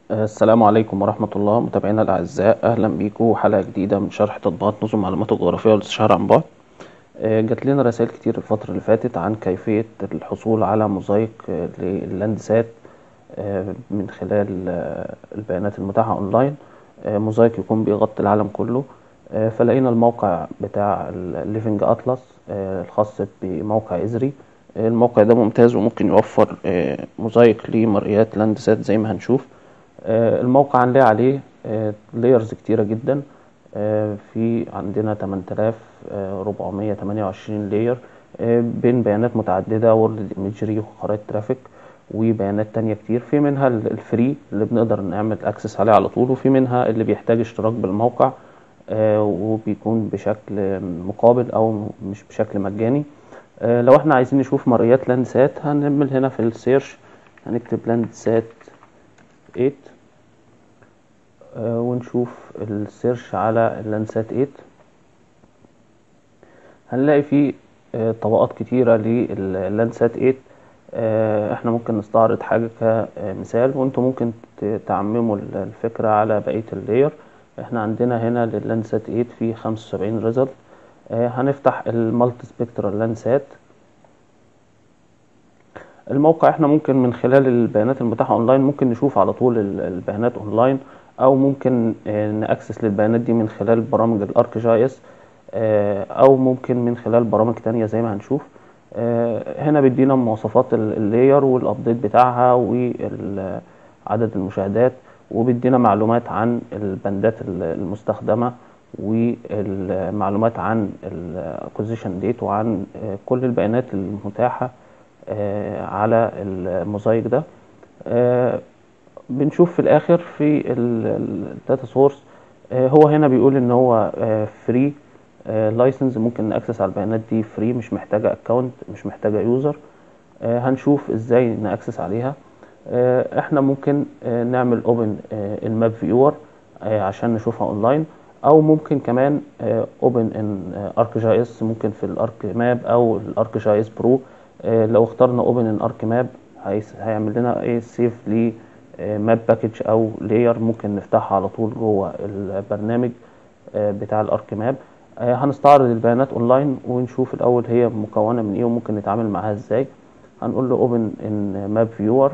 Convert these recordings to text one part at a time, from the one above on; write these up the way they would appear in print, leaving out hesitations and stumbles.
السلام عليكم ورحمة الله متابعينا الأعزاء، أهلا بيكم حلقة جديدة من شرح تطبيقات نظم معلومات الجغرافية والاستشارة عن بعد. جات لنا رسائل كتير الفترة اللي فاتت عن كيفية الحصول على موزايك لللاندسات من خلال البيانات المتاحة أونلاين. موزايك يكون بيغطي العالم كله. فلقينا الموقع بتاع الليفنج أطلس الخاص بموقع إزري. الموقع ده ممتاز وممكن يوفر موزايك لمرئيات لاندسات زي ما هنشوف. الموقع هنلاقي عليه لايرز كتيرة جدا. في عندنا 8428 لاير بين بيانات متعددة، وورلد ايميجري وخرائط ترافيك وبيانات تانية كتير. في منها الفري اللي بنقدر نعمل اكسس عليه على طول، وفي منها اللي بيحتاج اشتراك بالموقع وبيكون بشكل مقابل او مش بشكل مجاني. لو احنا عايزين نشوف مرئيات لاندسات هنعمل هنا في السيرش، هنكتب لاندسات 8 ونشوف السيرش على اللانسات 8. هنلاقي فيه طبقات كتيرة لللانسات 8. احنا ممكن نستعرض حاجة كمثال، وانتم ممكن تعمموا الفكرة على بقية اللاير. احنا عندنا هنا لللانسات 8 في 75 ريزلت. هنفتح المالتي سبيكترال لانسات. الموقع احنا ممكن من خلال البيانات المتاحة اونلاين ممكن نشوف على طول البيانات اونلاين، او ممكن نأكسس للبيانات دي من خلال برامج الارك جي اس، او ممكن من خلال برامج تانية زي ما هنشوف. هنا بيدينا مواصفات اللاير والابديت بتاعها وعدد المشاهدات، وبيدينا معلومات عن البندات المستخدمة، والمعلومات عن الاكوزيشن ديت، وعن كل البيانات المتاحة على الموزايك ده. بنشوف في الاخر في الداتا سورس، هو هنا بيقول ان هو فري لايسنس، ممكن ناكسس على البيانات دي فري، مش محتاجه اكونت، مش محتاجه يوزر. هنشوف ازاي ناكسس عليها. احنا ممكن نعمل اوبن الماب فيور عشان نشوفها اونلاين، او ممكن كمان اوبن ان ارك جي اس، ممكن في الارك ماب او الارك جي اس برو. لو اخترنا اوبن ان ارك ماب هيعمل لنا ايه سيف ل ماب باكج او لاير، ممكن نفتحها على طول جوه البرنامج بتاع الارك ماب. هنستعرض البيانات اونلاين ونشوف الاول هي مكونه من ايه وممكن نتعامل معاها ازاي. هنقول له اوبن ان ماب فيور.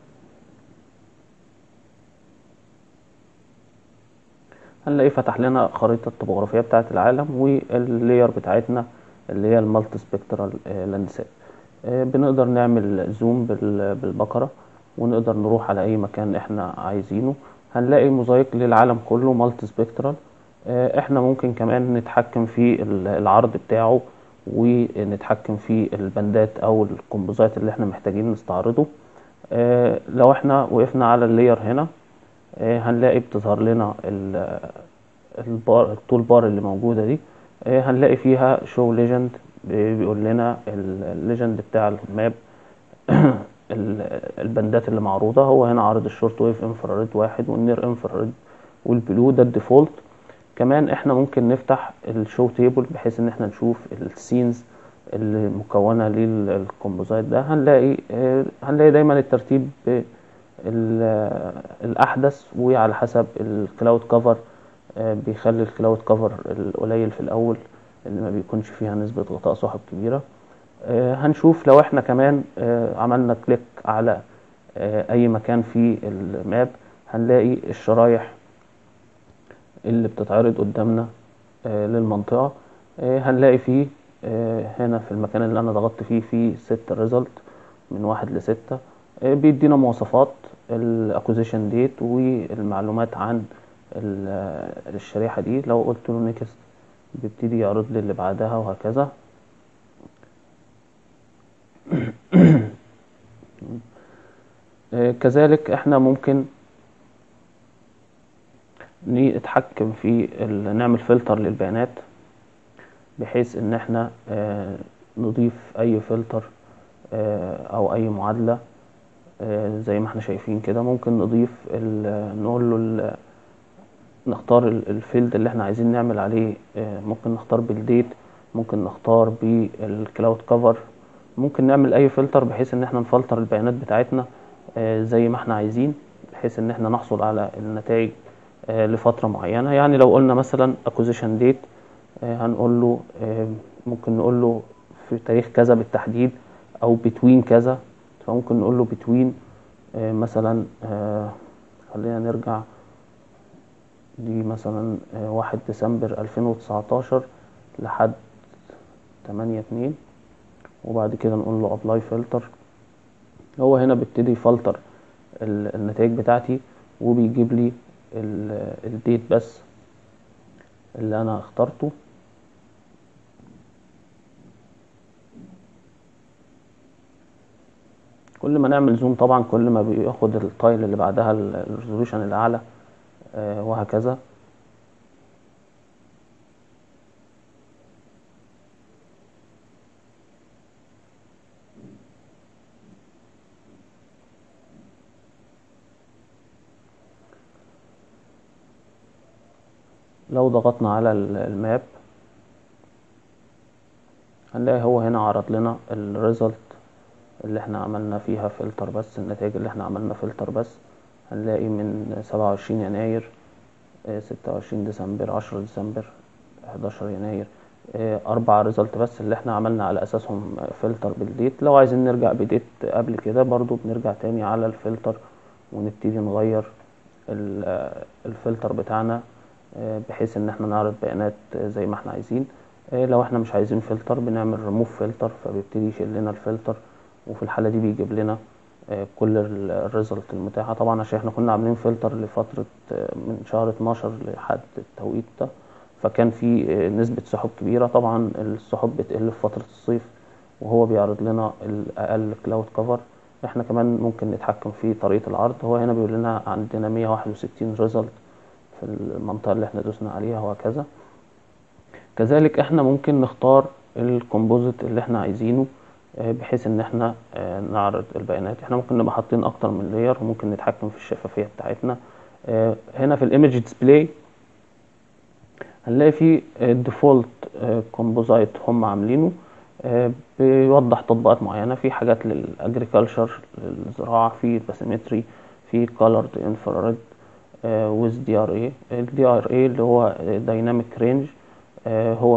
هنلاقيه فتح لنا خريطة الطبوغرافية بتاعة العالم واللاير بتاعتنا اللي هي المالتي سبيكترال لاندسات. بنقدر نعمل زوم بالبكرة، ونقدر نروح على اي مكان احنا عايزينه. هنلاقي موزايك للعالم كله مالتي سبيكترال. احنا ممكن كمان نتحكم في العرض بتاعه، ونتحكم في البندات او الكومبوزايت اللي احنا محتاجين نستعرضه. لو احنا وقفنا على اللاير هنا هنلاقي بتظهر لنا التول بار اللي موجودة دي. هنلاقي فيها شو ليجند، بيقول لنا الليجند بتاع الماب البندات اللي معروضة. هو هنا عارض الشورت ويف انفراريد 1 والنير انفراريد والبلو، ده الديفولت. كمان احنا ممكن نفتح الشو تيبل بحيث ان احنا نشوف السينز اللي مكونة للكومبوزايت ده. هنلاقي دايما الترتيب الأحدث، وعلى حسب الكلاود كفر بيخلي الكلاود كفر القليل في الأول اللي ما بيكونش فيها نسبة غطاء سحب كبيرة. هنشوف لو احنا كمان عملنا كليك على أي مكان في الماب، هنلاقي الشرايح اللي بتتعرض قدامنا للمنطقة. هنلاقي فيه هنا في المكان اللي أنا ضغطت فيه 6 ريزلت من 1 ل6. بيدينا مواصفات الاكوزيشن ديت والمعلومات عن الشريحة دي. لو قلت له نيكست بيبتدي يعرض لي اللي بعدها وهكذا. كذلك احنا ممكن نتحكم في نعمل فلتر للبيانات، بحيث ان احنا نضيف اي فلتر او اي معادلة. زي ما احنا شايفين كده ممكن نضيف نقول له نختار الفيلد اللي احنا عايزين نعمل عليه. ممكن نختار بالديت، ممكن نختار بالكلاود كفر، ممكن نعمل اي فلتر بحيث ان احنا نفلتر البيانات بتاعتنا زي ما احنا عايزين، بحيث ان احنا نحصل على النتائج لفترة معينة. يعني لو قلنا مثلا acquisition date، هنقول له ممكن نقول له في تاريخ كذا بالتحديد او between كذا، فممكن نقول له between مثلا خلينا نرجع دي مثلا 1 ديسمبر 2019 لحد 8/2، وبعد كده نقول له apply filter. هو هنا بيبتدي يفلتر النتائج بتاعتي وبيجيب لي الديت بس اللي انا اخترته. كل ما نعمل زوم طبعا كل ما بياخد التايل اللي بعدها الريزولوشن الاعلى وهكذا. لو ضغطنا على الماب هنلاقي هو هنا عرض لنا الريزلت اللي احنا عملنا فيها فلتر بس، النتائج اللي احنا عملنا فلتر بس. هنلاقي من 27 يناير 26 ديسمبر 10 ديسمبر 11 يناير 4 ريزلت بس اللي احنا عملنا على اساسهم فلتر بالديت. لو عايزين نرجع بديت قبل كده برضو بنرجع تاني على الفلتر ونبتدي نغير الفلتر بتاعنا بحيث ان احنا نعرض بيانات زي ما احنا عايزين. لو احنا مش عايزين فلتر بنعمل ريموف فلتر، فبيبتدي يشيل لنا الفلتر، وفي الحالة دي بيجيب لنا كل الريزلت المتاحة. طبعا عشان احنا كنا عاملين فلتر لفترة من شهر 12 لحد التوقيت ده، فكان في نسبة سحب كبيرة. طبعا السحب بتقل في فترة الصيف وهو بيعرض لنا الأقل كلاود كفر. احنا كمان ممكن نتحكم في طريقة العرض. هو هنا بيقول لنا عندنا 161 ريزلت في المنطقة اللي احنا دوسنا عليها وهكذا. كذلك احنا ممكن نختار الكومبوزيت اللي احنا عايزينه بحيث ان احنا نعرض البيانات. احنا ممكن نبقى حاطين اكتر من لاير وممكن نتحكم في الشفافية بتاعتنا. هنا في الايمج ديسبلاي هنلاقي في الديفولت كومبوزايت هم عاملينه بيوضح تطبيقات معينة، في حاجات للأجريكالشر للزراعة، في باسيمتري، في كولرد انفراريد ويز دي ار اي. الدي ار اي اللي هو دايناميك رينج، هو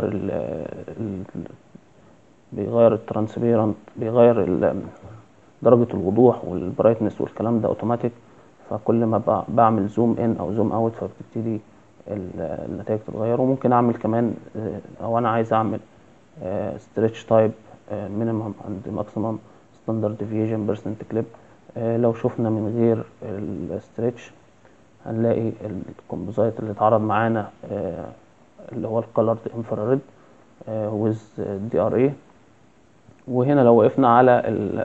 بيغير الترانسبيرنت، بيغير درجة الوضوح والبرايتنس والكلام ده اوتوماتيك. فكل ما بعمل زوم ان او زوم اوت فبتبتدي النتائج تتغير. وممكن اعمل كمان او انا عايز اعمل stretch type minimum and maximum standard deviation percent clip. لو شفنا من غير الستريتش هنلاقي الكومبوزايت اللي اتعرض معانا اللي هو الكولرد انفراريد with DRA. وهنا لو وقفنا على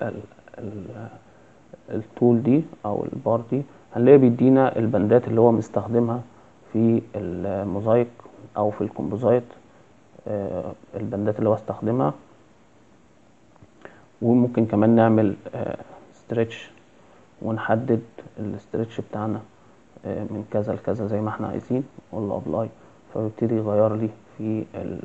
التول دي او البار دي هنلاقي بيدينا البندات اللي هو مستخدمها في الموزايك او في الكومبوزايت، البندات اللي هو استخدمها. وممكن كمان نعمل ستريتش ونحدد الستريتش بتاعنا من كذا لكذا زي ما احنا عايزين، نقول له ابلاي فبيبتدي يغير لي في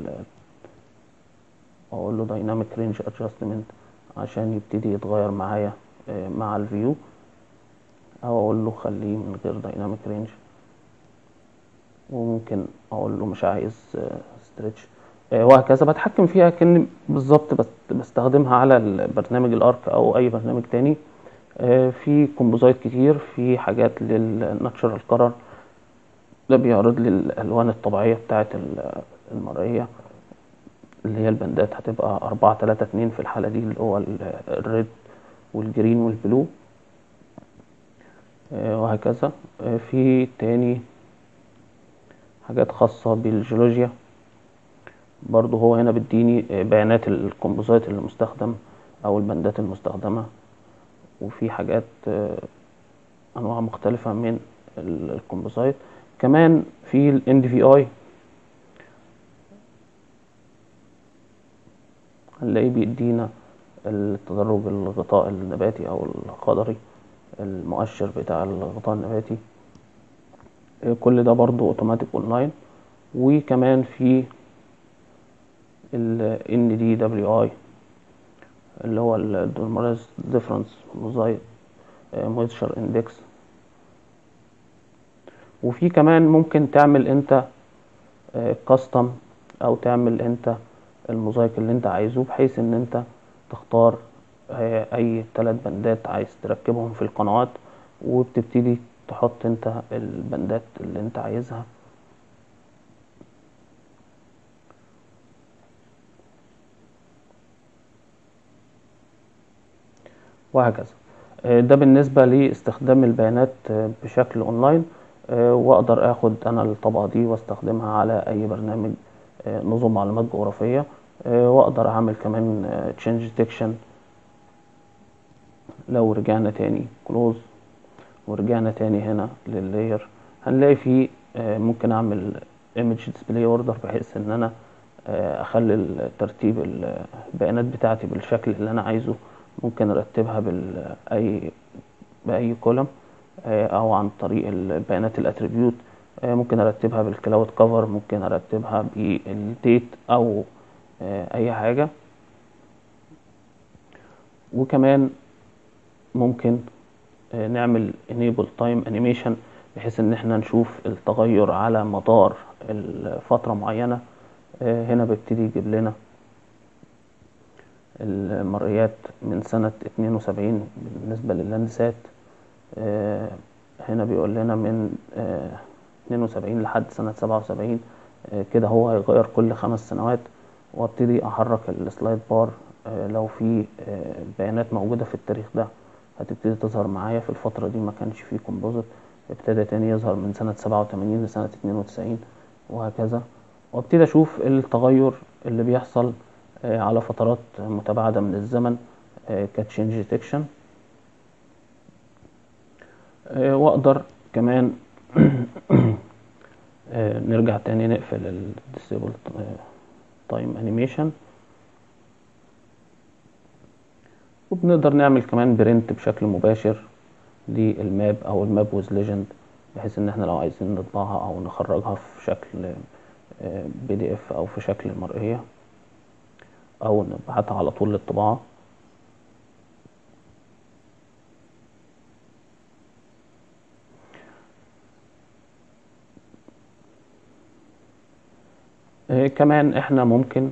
اقول له دايناميك رينج ادجستمنت عشان يبتدي يتغير معايا مع الفيو، او اقول له خليه من غير دايناميك رينج. وممكن اقول له مش عايز ستريتش وهكذا. بتحكم فيها كأني بالظبط بستخدمها على البرنامج الارك او اي برنامج تاني. في كومبوزايت كتير، في حاجات للناتشرال كلر، ده بيعرض لي الالوان الطبيعيه بتاعه المرئيه اللي هي البندات هتبقى 4-3-2 في الحاله دي، اللي هو الريد والجرين والبلو وهكذا. في تاني حاجات خاصه بالجيولوجيا برضو، هو هنا بيديني بيانات الكومبوزايت اللي مستخدم او البندات المستخدمه. وفي حاجات انواع مختلفه من الكومبوزايت. كمان في ال NDVI هنلاقيه بيدينا التدرج الغطاء النباتي او الخضري، المؤشر بتاع الغطاء النباتي. كل ده برضو اوتوماتيك اونلاين. وكمان في ال NDWI اللي هو الدولماريز ديفرنس موزايك مويستشر اندكس، وفي كمان ممكن تعمل انت كاستم، او تعمل انت الموزايك اللي انت عايزه، بحيث ان انت تختار اي 3 بندات عايز تركبهم في القنوات، وبتبتدي تحط انت البندات اللي انت عايزها. وهكذا. ده بالنسبة لاستخدام البيانات بشكل اونلاين. واقدر اخد انا الطبقة دي واستخدمها على اي برنامج نظم معلومات جغرافية. واقدر اعمل كمان تشينج ديتكشن. لو رجعنا تاني كلوز ورجعنا تاني هنا لللاير، هنلاقي فيه ممكن اعمل ايمج ديسبلاي اوردر، بحيث ان انا اخلي ترتيب البيانات بتاعتي بالشكل اللي انا عايزه. ممكن ارتبها باي كولم، او عن طريق البيانات الاتريبيوت. ممكن ارتبها بالكلاود كفر، ممكن ارتبها بالديت، او اي حاجة. وكمان ممكن نعمل enable time animation، بحيث ان احنا نشوف التغير على مدار الفترة معينة. هنا بيبتدي يجيب لنا المرئيات من سنة 72 بالنسبة لللاندسات. هنا بيقول لنا من 72 لحد سنة 77. كده هو هيغير كل 5 سنوات. وابتدي احرك السلايد بار، لو في بيانات موجودة في التاريخ ده هتبتدي تظهر معايا. في الفترة دي ما كانش فيه كومبوزيت، ابتدى تاني يظهر من سنة 87 لسنة 92، وهكذا. وابتدي اشوف التغير اللي بيحصل على فترات متباعدة من الزمن كتشينج ديتكشن. واقدر كمان نرجع تاني نقفل الديسيبل تايم انيميشن، وبنقدر نعمل كمان برنت بشكل مباشر للماب او الماب ويز ليجند، بحيث ان احنا لو عايزين نطبعها او نخرجها في شكل PDF او في شكل مرئية، او نبعتها على طول للطباعة. كمان احنا ممكن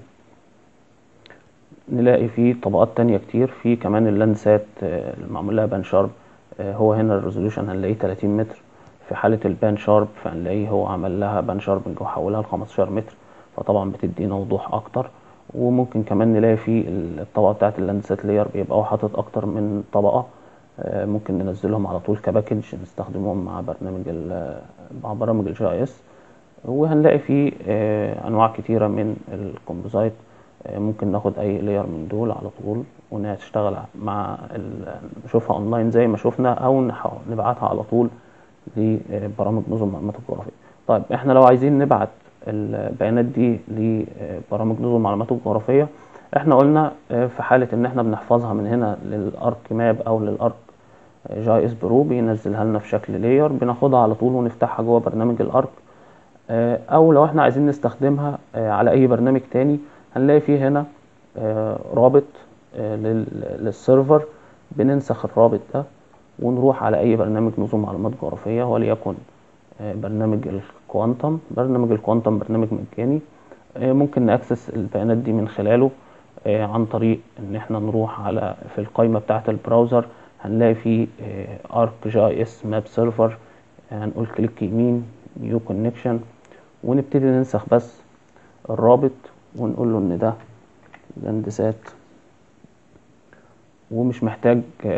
نلاقي فيه طبقات تانية كتير. في كمان اللانسات المعمول لها بان شارب. هو هنا الريزولوشن هنلاقيه 30 متر. في حالة البان شارب فهنلاقيه هو عمل لها بان شاربنج وحولها ل 15 متر، فطبعا بتدينا وضوح اكتر. وممكن كمان نلاقي في الطبقة بتاعت اللاندسات لاير بيبقى هو حاطط اكتر من طبقة. ممكن ننزلهم على طول كباكج نستخدمهم مع مع برامج الجي اي اس. وهنلاقي فيه انواع كتيرة من الكومبوزايت. ممكن ناخد اي لاير من دول على طول ونشتغل مع نشوفها اونلاين زي ما شفنا، او نبعتها على طول لبرامج نظم معلومات الجغرافية. طيب احنا لو عايزين نبعت البيانات دي لبرامج نظم معلومات الجغرافية، احنا قلنا في حالة ان احنا بنحفظها من هنا للارك ماب او للارك جي اس برو، بينزلها لنا في شكل لاير، بناخدها على طول ونفتحها جوه برنامج الارك. او لو احنا عايزين نستخدمها على اي برنامج تاني، هنلاقي فيه هنا رابط للسيرفر. بننسخ الرابط ده ونروح على اي برنامج نظم معلومات جغرافية، وليكن برنامج الكوانتم. برنامج الكوانتم برنامج مجاني، ممكن نأكسس البيانات دي من خلاله عن طريق ان احنا نروح على في القائمة بتاعة البراوزر. هنلاقي فيه ارك جي اس ماب سيرفر. هنقول كليك يمين نيو كونكشن، ونبتدي ننسخ بس الرابط ونقول له ان ده لاندسات، ومش محتاج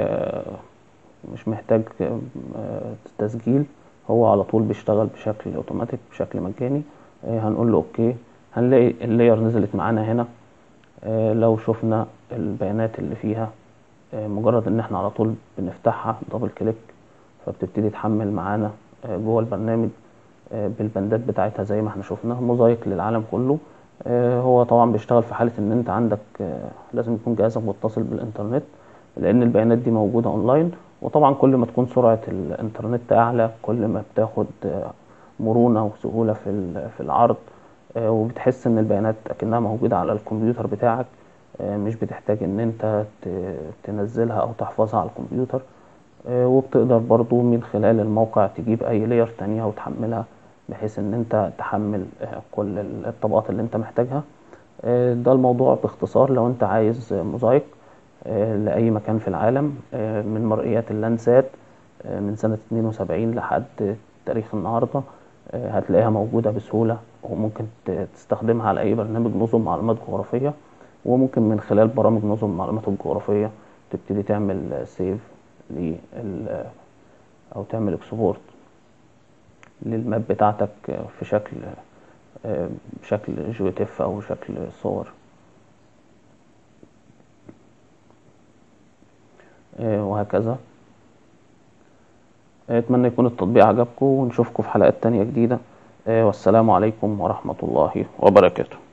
تسجيل. هو على طول بيشتغل بشكل اوتوماتيك بشكل مجاني. هنقول له اوكي. هنلاقي اللاير نزلت معانا هنا. لو شفنا البيانات اللي فيها، مجرد ان احنا على طول بنفتحها دبل كليك فبتبتدي تحمل معانا جوه البرنامج بالبندات بتاعتها زي ما احنا شفنا موزايك للعالم كله. هو طبعا بيشتغل في حالة ان انت عندك لازم يكون جهازك متصل بالانترنت، لان البيانات دي موجودة اونلاين. وطبعا كل ما تكون سرعة الانترنت اعلى كل ما بتاخد مرونة وسهولة في العرض. وبتحس ان البيانات اكنها موجودة على الكمبيوتر بتاعك، مش بتحتاج ان انت تنزلها او تحفظها على الكمبيوتر. وبتقدر برضو من خلال الموقع تجيب اي لاير تانية وتحملها، بحيث ان انت تحمل كل الطبقات اللي انت محتاجها. ده الموضوع باختصار. لو انت عايز موزايك لأي مكان في العالم، من مرئيات اللاندسات من سنة 72 لحد تاريخ النهاردة، هتلاقيها موجودة بسهولة، وممكن تستخدمها على أي برنامج نظم معلومات جغرافية. وممكن من خلال برامج نظم المعلومات الجغرافية تبتدي تعمل سيف لل أو تعمل اكسبورت للماب بتاعتك في شكل جي تي اف أو شكل صور، وهكذا. أتمنى يكون التطبيق عجبكم، ونشوفكم في حلقات تانية جديدة. والسلام عليكم ورحمة الله وبركاته.